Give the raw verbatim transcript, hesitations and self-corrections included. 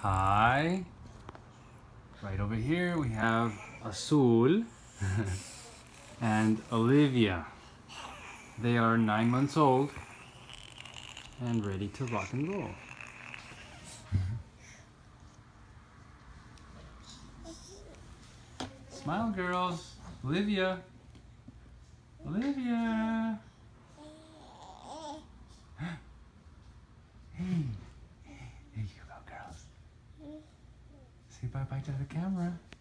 Hi. Right over here we have Azul and Olivia. They are nine months old and ready to rock and roll. Smile, girls. Olivia. Olivia. Hey. There you go, girls. Say bye-bye to the camera.